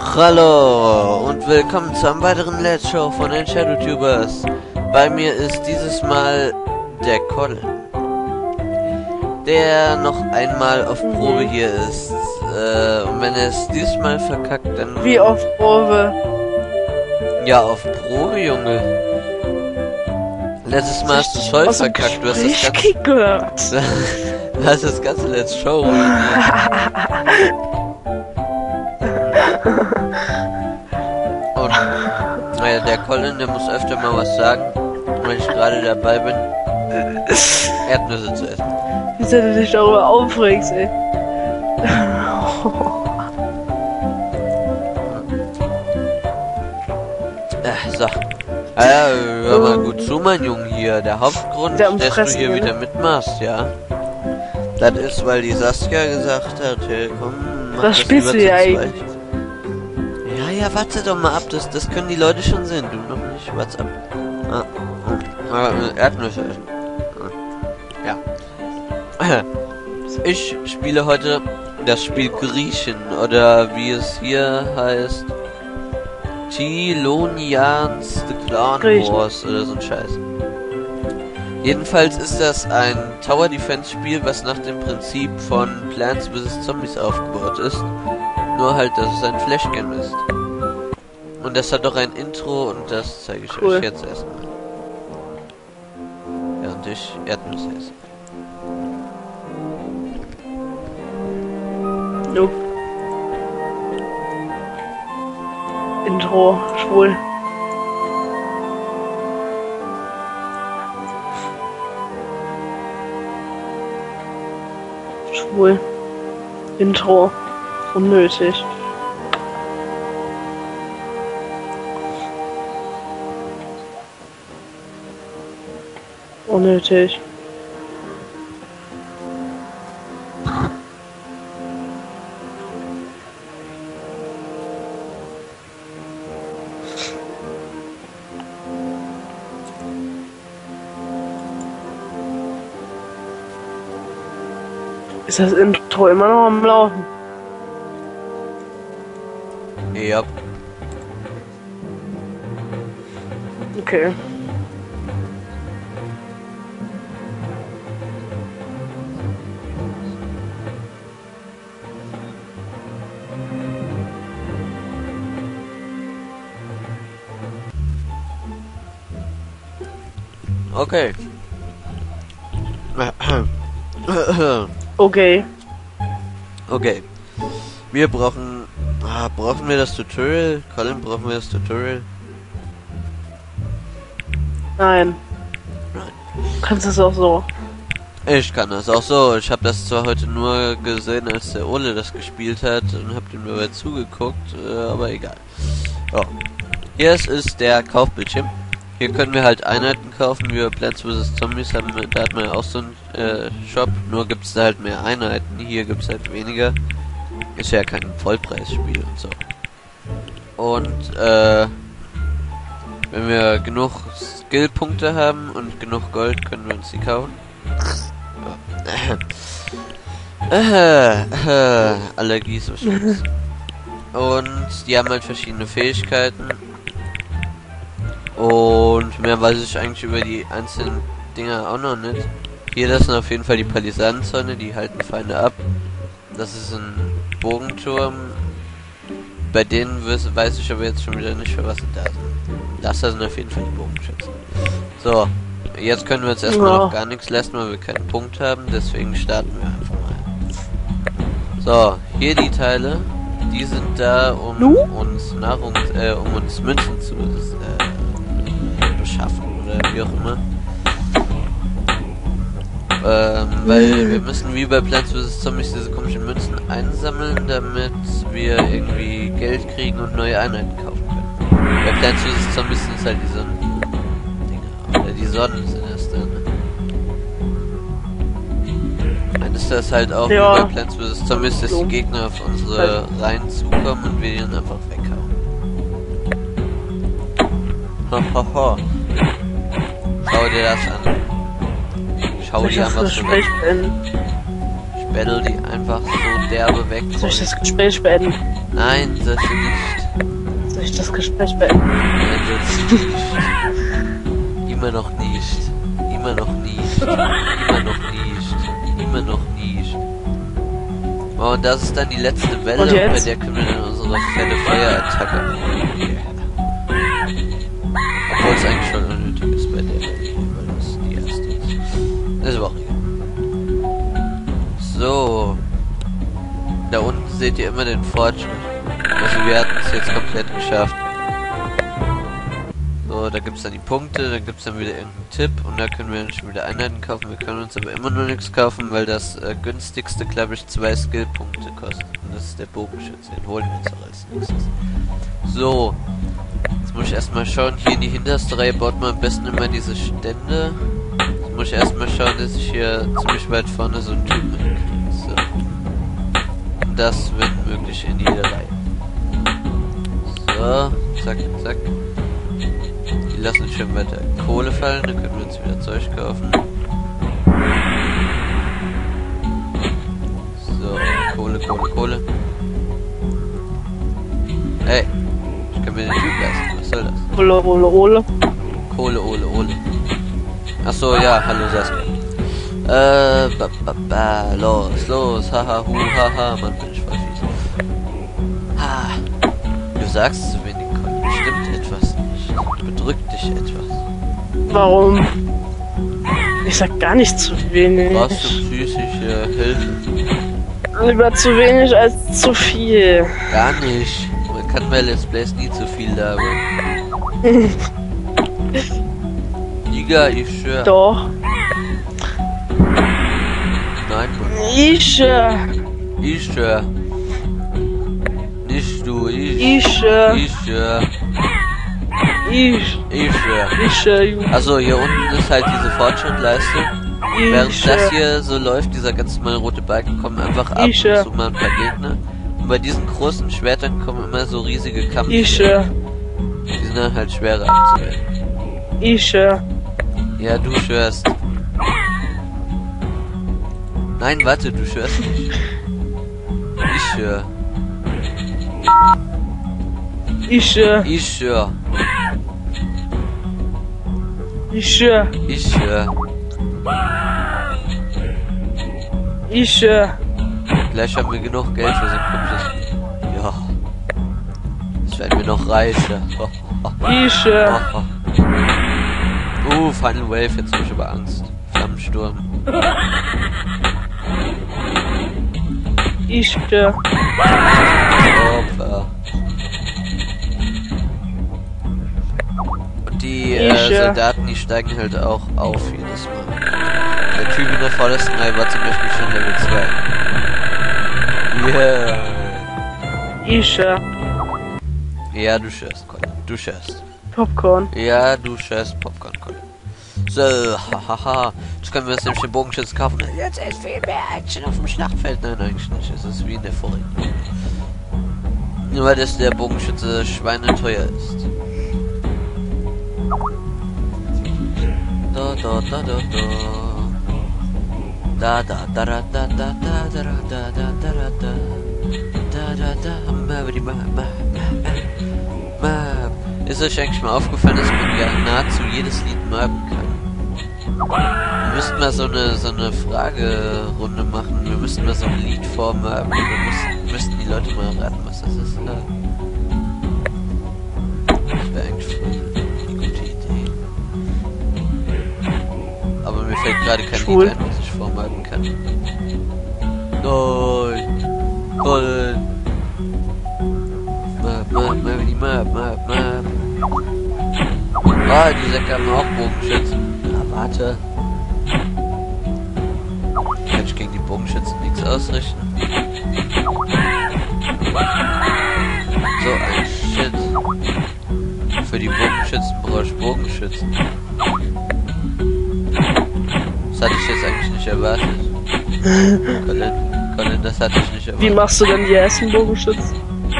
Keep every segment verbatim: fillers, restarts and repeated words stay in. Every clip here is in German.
Hallo und willkommen zu einem weiteren Let's Show von den ShadowTubers. Bei mir ist dieses Mal der Colin, der noch einmal auf Probe hier ist. Äh, und wenn er es dieses Mal verkackt, dann... Wie auf Probe? Ja, auf Probe, Junge. Letztes Mal hast du es voll verkackt. Du hast das ganze... gehört. Du hast das ganze Let's Show ruiniert. Und naja, der Colin, der muss öfter mal was sagen, wenn ich gerade dabei bin, Erdnüsse zu essen. Wieso du dich darüber aufregst, ey? Äh, so. Ah ja, hör mal gut zu, mein Junge hier. Der Hauptgrund, Der dass du hier wieder mitmachst, ja. Das ist, weil die Saskia gesagt hat, hey, komm, mach Was das spielst lieber du hier zu zweit. eigentlich? Ja, ja, warte doch mal ab, das, das können die Leute schon sehen, du noch nicht, warte ab. Ah, ah, Erdnüsse essen. Ja. Ich spiele heute das Spiel Griechen, oder wie es hier heißt, Tilonians The Clan Wars oder so ein Scheiß. Jedenfalls ist das ein Tower Defense Spiel, was nach dem Prinzip von Plants versus. Zombies aufgebaut ist. Nur halt, dass es ein Flash-Game ist. Und das hat doch ein Intro und das zeige ich Cool. euch jetzt erstmal. Während ich Erdnüsse esse. Nope. Intro, schwul. Schwul. Intro. Unnötig. Unnötig. Ist das Intro immer noch am Laufen? Ja. Okay. Okay. Okay. Okay. Wir brauchen... Ah, brauchen wir das Tutorial? Colin, brauchen wir das Tutorial? Nein. Nein. Du kannst es auch so. Ich kann das auch so. Ich habe das zwar heute nur gesehen, als der Ole das gespielt hat und habe dem dabei zugeguckt, äh, aber egal. So. Hier ist, ist der Kaufbildschirm. Hier können wir halt Einheiten kaufen, wie wir Plants versus. Zombies haben. Da hat man ja auch so einen äh, Shop, nur gibt es da halt mehr Einheiten. Hier gibt es halt weniger. Ist ja kein Vollpreisspiel und so. Und äh, wenn wir genug Skillpunkte haben und genug Gold, können wir uns die kaufen. Äh, äh, Allergie ist so schlimm. Und die haben halt verschiedene Fähigkeiten. Und mehr weiß ich eigentlich über die einzelnen Dinger auch noch nicht. Hier, das sind auf jeden Fall die Palisadenzäune, die halten Feinde ab. Das ist ein Bogenturm. Bei denen weiß ich aber jetzt schon wieder nicht, für was sie da sind. Das sind auf jeden Fall die Bogenschützen. So, jetzt können wir uns erstmal Ja. noch gar nichts lassen, weil wir keinen Punkt haben. Deswegen starten wir einfach mal. So, hier die Teile. Die sind da, um Nu? uns Nahrung, äh, um uns Münzen zu äh, beschaffen oder wie auch immer. Ähm, weil wir müssen wie bei Plants versus. Zombies diese komischen Münzen einsammeln, damit wir irgendwie Geld kriegen und neue Einheiten kaufen können. Bei Plants versus. Zombies sind es halt die Sonnen-Dinger. Oder die Sonnen sind das dann. Dann ist das halt auch Ja. wie bei Plants versus. Zombies, dass die Gegner auf unsere Reihen zukommen und wir die dann einfach weghauen. Hohoho. Schau dir das an. Schau Soll ich die das einfach so Gespräch weg. beenden? Ich battle die einfach so derbe weg. Soll ich das Gespräch beenden? Nein, sollst du nicht. Soll ich das Gespräch beenden? Nein, sollst du nicht. Immer noch nicht. Immer noch nicht. Immer noch nicht. Immer noch nicht. Oh, und das ist dann die letzte Welle, und und bei jetzt? der können wir dann unsere fette Feuerattacke machen. Yeah. Obwohl es eigentlich schon unnötig ist bei der Welle, weil das die erste ist. Das ist aber auch egal. So. Da unten seht ihr immer den Fortschritt. Also wir hatten es jetzt komplett geschafft. So, da gibt es dann die Punkte, dann gibt es dann wieder irgendeinen Tipp und da können wir dann schon wieder Einheiten kaufen. Wir können uns aber immer nur nichts kaufen, weil das äh, günstigste, glaube ich, zwei Skillpunkte kostet. Und das ist der Bogenschütze, den holen wir uns auch als nächstes. So, jetzt muss ich erstmal schauen, hier in die hinterste Reihe baut man am besten immer diese Stände. Jetzt muss ich erstmal schauen, dass ich hier ziemlich weit vorne so einen Typen hinkriege. So. Und das, wenn möglich, in jede Reihe. So, zack, zack. Die lassen schön weiter Kohle fallen, dann können wir uns wieder Zeug kaufen. So, Kohle, Kohle, Kohle. Hey, ich kann mir den Typ leisten, was soll das? Ole, ole, ole. Kohle, Ole, Ole. Achso, ja, hallo Saskia. Äh, ba, ba, ba, los, los, haha, hu, haha, Mann, bin ich voll fies. Ha, du sagst zu wenig, Colin, stimmt etwas nicht. Bedrückt dich etwas. Warum? Ich sag gar nicht zu wenig. Brauchst du psychische Hilfe? Lieber zu wenig als zu viel. Gar nicht. Man kann bei Let's Plays nie zu viel labern. Digga, ich schwör. Doch. Nein, Mann. Ich, äh, Ich schwör. Nicht du, ich. ich, äh, Ich schwör. ich, Ich schwör. ich, äh, Also hier unten ist halt diese Fortschrittleiste. Während ich, das äh, hier so läuft, dieser ganz normale rote Balken, kommen einfach ab Ich, und äh, zu mal ein paar Gegner. Und bei diesen großen Schwertern kommen immer so riesige Kampf. ich, äh, Die sind dann halt schwerer abzuwehren. ich, äh, Ja, du schwörst. Nein, warte, du schwörst nicht. Ich schwör. ich, äh, Ich schwör. ich, äh, Ich schwör. ich, äh, Gleich haben wir genug Geld für so ein Komplett. Ja. Jetzt werden wir noch reicher. ich, äh, Uh, Final Wave, jetzt habe ich aber Angst. Flammensturm. ich, äh, Opfer. Und die äh, Ich, äh, Soldaten, die steigen halt auch auf jedes Mal. Der Typ in der vordersten Reihe war zum Beispiel schon Level zwei. Yeah. ich, äh, Ja, du schörst, Colin. Du schörst. Popcorn. Ja, du schörst Popcorn, Colin. So, hahaha. Jetzt können wir uns nämlich den Bogenschütz kaufen. Jetzt ist viel mehr Action auf dem Schlachtfeld. Nein, eigentlich nicht. Es ist wie in der vorigen. Nur weil das der Bogenschütze schweineteuer ist. Da, da, da, da, da. Da, da, da, da, da, da, da, da, da, da, da, da. Da, da, da, mabidi, ma, ma, ma, ma. Ist euch eigentlich mal aufgefallen, dass man ja nahezu jedes Lied maben kann? Wir müssten mal so eine so eine Fragerunde machen. Wir müssten mal so ein Lied vormaben. Wir müssten, müssten die Leute mal raten, was das ist. Ja. Das wäre eigentlich voll eine gute Idee. Aber mir fällt gerade kein Schwul. Lied ein, was ich vormaben kann. Nein! Colin! Map, map, map, map, map, map. Ah, die Säcke haben auch Bogenschützen. Na, warte. Kann ich gegen die Bogenschützen nichts ausrichten? So ein Shit. Für die Bogenschützen brauche ich Bogenschützen. Das hatte ich jetzt eigentlich nicht erwartet. Colin, Colin, das hatte ich nicht erwartet. Wie machst du denn die ersten Bogenschützen?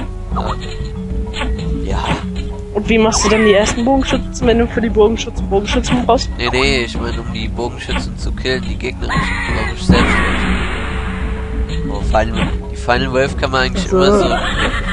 Ja. Und wie machst du denn die ersten Bogenschützen, wenn du für die Bogenschützen Bogenschützen brauchst? Nee, nee, ich meine, um die Bogenschützen zu killen, die Gegner, brauche ich selbst welche. Oh, Final, die Final Wave kann man eigentlich Also. immer so